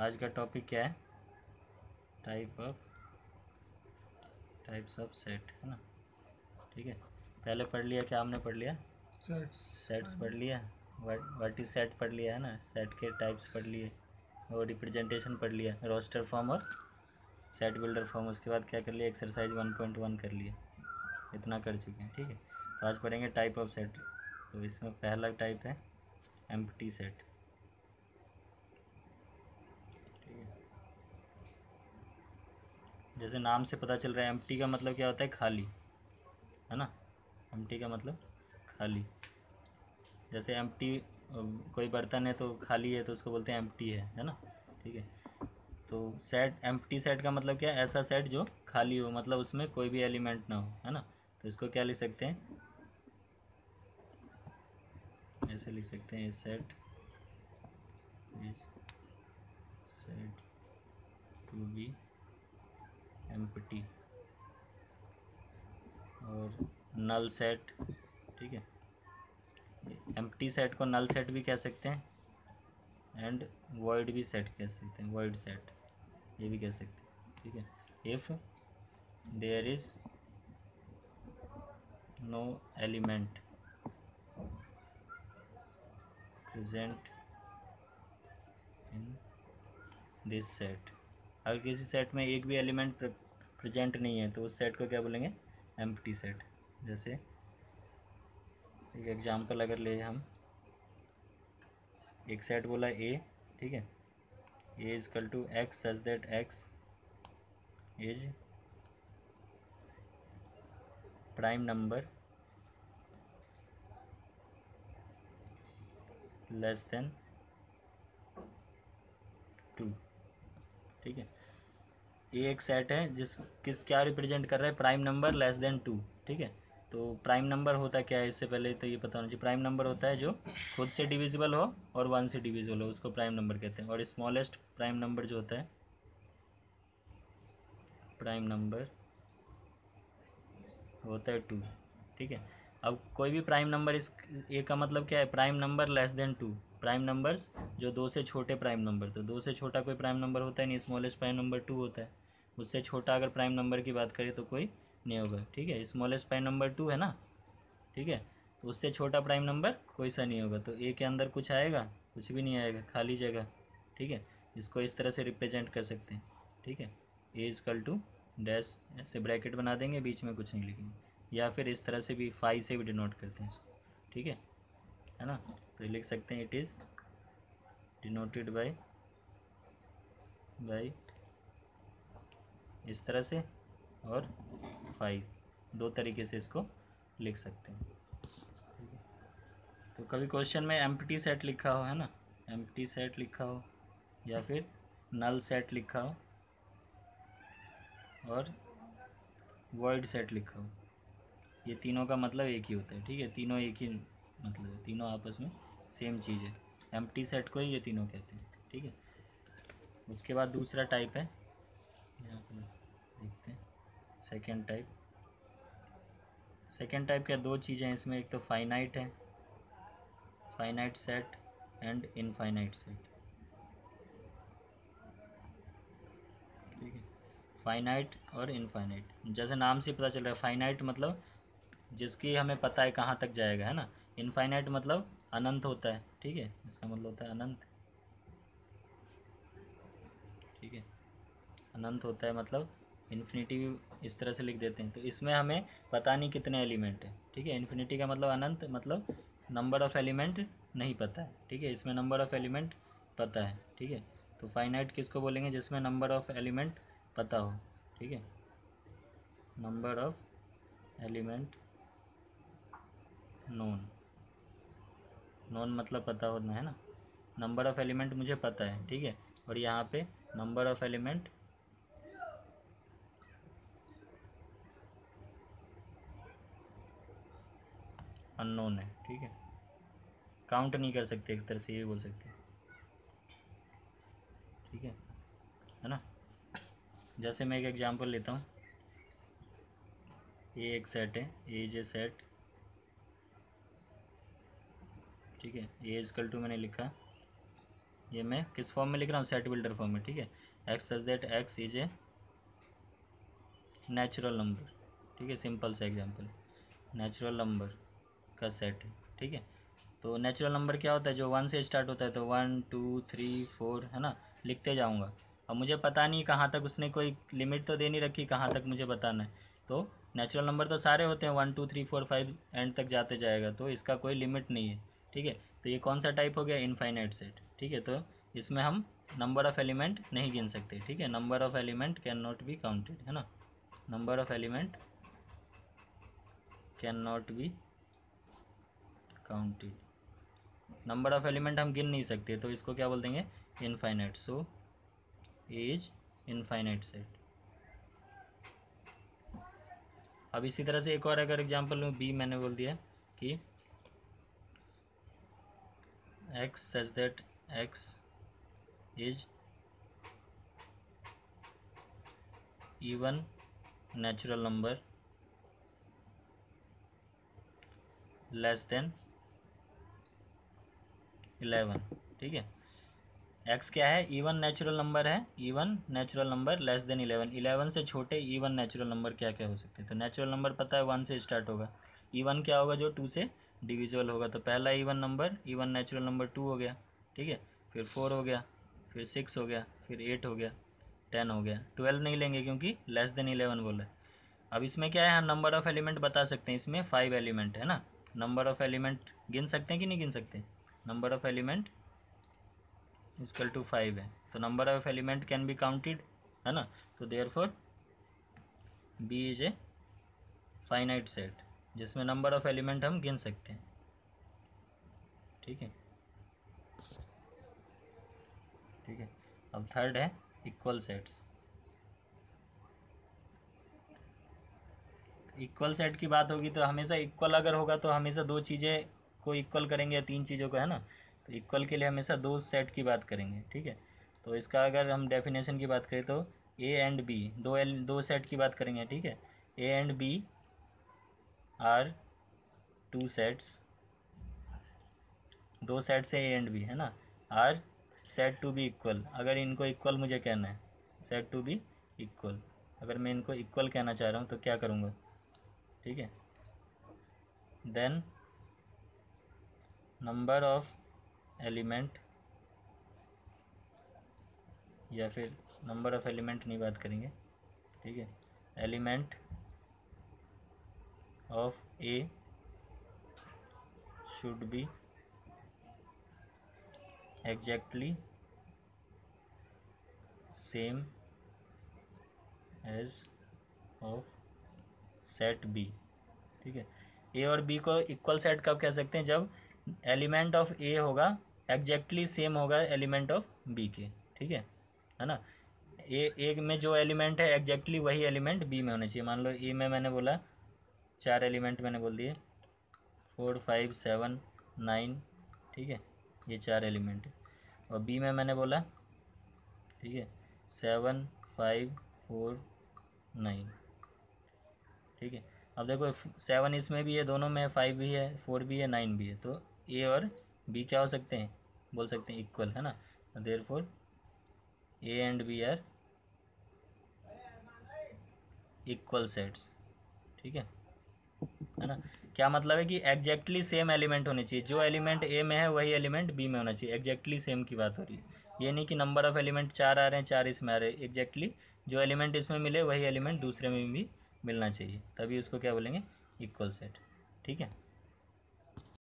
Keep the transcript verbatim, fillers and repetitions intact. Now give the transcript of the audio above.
आज का टॉपिक क्या है? Type of types of set, है ना। ठीक है, पहले पढ़ लिया, क्या हमने पढ़ लिया? सेट्स सेट्स पढ़ लिया, व्हाट इज सेट पढ़ लिया, है ना। सेट के टाइप्स पढ़ लिए और रिप्रेजेंटेशन पढ़ लिया, रोस्टर फॉर्म और सेट बिल्डर फॉर्म। उसके बाद क्या कर लिया? एक्सरसाइज वन पॉइंट वन कर लिया। इतना कर चुके हैं, ठीक है। तो आज पढ़ेंगे टाइप ऑफ सेट। तो इसमें पहला टाइप है एम्प्टी सेट। ठीक है, जैसे नाम से पता चल रहा है, एम्प्टी का मतलब क्या होता है? खाली, है ना। एम्प्टी का मतलब खाली। जैसे एम्प्टी, कोई बर्तन है तो खाली है तो उसको बोलते हैं एम्प्टी है है ना। ठीक है, तो सेट, एम्प्टी सेट का मतलब क्या है? ऐसा सेट जो खाली हो, मतलब उसमें कोई भी एलिमेंट ना हो, है ना। तो इसको क्या लिख सकते हैं? ऐसे लिख सकते हैं, set is set to be empty. और नल सेट, ठीक है। एम्प्टी सेट को नल सेट भी कह सकते हैं, एंड वॉइड भी सेट कह सकते हैं, वॉइड सेट ये भी कह सकते हैं, ठीक है। If there is no element present in this set, अगर किसी सेट में एक भी एलिमेंट प्रेजेंट नहीं है तो उस सेट को क्या बोलेंगे? Empty set. जैसे एक एग्जांपल अगर ले हम, एक सेट बोला ए, ठीक है। A is equal to X such that X is prime number less than two, ठीक है। ये एक सेट है जिस किस क्या रिप्रेजेंट कर रहा है? Prime number less than two, ठीक है। तो प्राइम नंबर होता क्या है? इससे पहले तो ये पता होना चाहिए। प्राइम नंबर होता है जो खुद से डिविजिबल हो और वन से डिविजिबल हो, उसको प्राइम नंबर कहते हैं। और स्मॉलेस्ट प्राइम नंबर जो होता है, प्राइम नंबर होता है टू, ठीक है। अब कोई भी प्राइम नंबर, इस ए का मतलब क्या है? Prime number less than two. Prime numbers जो दो से छोटे प्राइम नंबर, तो दो से छोटा कोई प्राइम नंबर होता है नहीं, स्मॉलेस्ट प्राइम नंबर टू होता है। उससे छोटा अगर प्राइम नंबर की बात करें तो कोई नहीं होगा, ठीक है। स्मॉलेस्ट प्राइम नंबर टू है ना, ठीक है। तो उससे छोटा प्राइम नंबर कोई सा नहीं होगा। तो ए के अंदर कुछ आएगा? कुछ भी नहीं आएगा, खाली जगह, ठीक है। इसको इस तरह से रिप्रेजेंट कर सकते हैं, ठीक है। ए इजकल टू डैश, ऐसे ब्रैकेट बना देंगे, बीच में कुछ नहीं लिखेंगे, या फिर इस तरह से भी फाई से भी डिनोट करते हैं इसको, ठीक है है ना। तो लिख सकते हैं it is denoted by by इस तरह से, और फाइव, दो तरीके से इसको लिख सकते हैं। तो कभी क्वेश्चन में एम्प्टी सेट लिखा हो, है ना, एम्प्टी सेट लिखा हो, या फिर नल सेट लिखा हो, और वॉइड सेट लिखा हो, ये तीनों का मतलब एक ही होता है, ठीक है। तीनों एक ही मतलब है, तीनों आपस में सेम चीज़ है। एम्प्टी सेट को ही ये तीनों कहते हैं, ठीक है। उसके बाद दूसरा टाइप है, यहाँ पर देखते हैं सेकेंड टाइप। सेकेंड टाइप क्या? दो चीज़ें हैं इसमें, एक तो फाइनाइट है, finite set, and infinite set, ठीक है। फाइनाइट और इनफाइनाइट, जैसे नाम से पता चल रहा है, फाइनाइट मतलब जिसकी हमें पता है कहाँ तक जाएगा, है ना। इनफाइनाइट मतलब अनंत होता है, ठीक है, इसका मतलब होता है अनंत, ठीक है। अनंत होता है मतलब इन्फिनिटी भी इस तरह से लिख देते हैं। तो इसमें हमें पता नहीं कितने एलिमेंट हैं, ठीक है। इन्फिनिटी का मतलब अनंत, मतलब नंबर ऑफ़ एलिमेंट नहीं पता है, ठीक है। इसमें नंबर ऑफ़ एलिमेंट पता है, ठीक है। तो फाइनाइट किसको बोलेंगे? जिसमें नंबर ऑफ़ एलिमेंट पता हो, ठीक है। Number of element known, known मतलब पता होना, है ना। नंबर ऑफ़ एलिमेंट मुझे पता है, ठीक है। और यहाँ पे नंबर ऑफ़ एलिमेंट अननोन है, ठीक है। काउंट नहीं कर सकते, एक तरह से ये बोल सकते हैं, ठीक है है ना। जैसे मैं एक एग्जांपल लेता हूँ, ये एक सेट है, ए जे सेट, ठीक है। ए इजकल टू मैंने लिखा ये मैं किस फॉर्म में लिख रहा हूँ, सेट बिल्डर फॉर्म में, ठीक है। X such that X is a natural number, ठीक है, सिंपल सा एग्जांपल, नेचुरल नंबर का सेट है, ठीक है। तो नेचुरल नंबर क्या होता है, जो वन से स्टार्ट होता है, तो वन टू थ्री फोर, है ना, लिखते जाऊँगा। अब मुझे पता नहीं कहाँ तक, उसने कोई लिमिट तो दे नहीं रखी कहाँ तक मुझे बताना है। तो नेचुरल नंबर तो सारे होते हैं, one two three four five and तक जाते जाएगा, तो इसका कोई लिमिट नहीं है, ठीक है। तो ये कौन सा टाइप हो गया, इनफाइनाइट सेट, ठीक है। तो इसमें हम नंबर ऑफ़ एलिमेंट नहीं गिन सकते, ठीक है। Number of element can not be counted, है ना, number of element can not be counted, number of element हम गिन नहीं सकते, तो इसको क्या बोल देंगे, infinite. So is infinite set. अब इसी तरह से एक और अगर एग्जांपल में बी मैंने बोल दिया कि X such that X is even natural number less than eleven, ठीक है। एक्स क्या है, इवन नेचुरल नंबर है, even natural number less than eleven, eleven से छोटे इवन नेचुरल नंबर क्या क्या हो सकते हैं। तो नेचुरल नंबर पता है वन से स्टार्ट होगा, इवन क्या होगा, जो टू से डिविजिबल होगा। तो पहला even number, even natural number two हो गया, ठीक है। फिर फोर हो गया, फिर सिक्स हो गया, फिर एट हो गया, टेन हो गया, ट्वेल्व नहीं लेंगे क्योंकि लेस देन इलेवन बोला है। अब इसमें क्या है, हम नंबर ऑफ़ एलिमेंट बता सकते हैं, इसमें फाइव एलिमेंट है ना, नंबर ऑफ़ एलिमेंट गिन सकते हैं कि नहीं गिन सकते, number of element is equal two five है, तो number of element can be counted, है ना। तो therefore B is a finite set, जिसमें नंबर ऑफ एलिमेंट हम गिन सकते हैं, ठीक है, ठीक है। अब थर्ड है इक्वल सेट्स। इक्वल सेट की बात होगी तो हमेशा इक्वल अगर होगा तो हमेशा दो चीज़ें को इक्वल करेंगे, या तीन चीज़ों को, है ना। तो इक्वल के लिए हमेशा दो सेट की बात करेंगे, ठीक है। तो इसका अगर हम डेफिनेशन की बात करें तो ए एंड बी, दो एल दो सेट की बात करेंगे, ठीक है। A and B are two sets, दो सेट से ए एंड बी, है ना, are said to be equal. अगर इनको इक्वल मुझे कहना है, सेट टू बी इक्वल, अगर मैं इनको इक्वल कहना चाह रहा हूँ तो क्या करूँगा, ठीक है। देन नंबर ऑफ एलिमेंट, या फिर नंबर ऑफ एलिमेंट नहीं बात करेंगे, ठीक है, element of A should be exactly same as of set B, ठीक है। ए और बी को इक्वल सेट कब कह सकते हैं, जब एलिमेंट ऑफ ए होगा एग्जैक्टली सेम होगा एलिमेंट ऑफ बी के, ठीक है, है ना। ए ए में जो एलिमेंट है एग्जैक्टली वही एलिमेंट बी में होना चाहिए। मान लो ए में मैंने बोला चार एलिमेंट मैंने बोल दिए, फोर फाइव सेवन नाइन, ठीक है, ये चार एलिमेंट है। और बी में मैंने बोला, ठीक है, सेवन फाइव फोर नाइन, ठीक है। अब देखो सेवन इसमें भी है, दोनों में फाइव भी है, फोर भी है, नाइन भी है, तो ए और बी क्या हो सकते हैं, बोल सकते हैं इक्वल, है ना। Therefore A and B are equal sets, ठीक है, है ना। क्या मतलब है कि एग्जैक्टली सेम एलिमेंट होने चाहिए, जो एलिमेंट ए में है वही एलिमेंट बी में होना चाहिए, एग्जैक्टली सेम की बात हो रही है। ये नहीं कि नंबर ऑफ़ एलिमेंट चार आ रहे हैं, चार इसमें आ रहे हैं, एग्जैक्टली जो एलिमेंट इसमें मिले वही एलिमेंट दूसरे में भी मिलना चाहिए, तभी उसको क्या बोलेंगे, इक्वल सेट, ठीक है।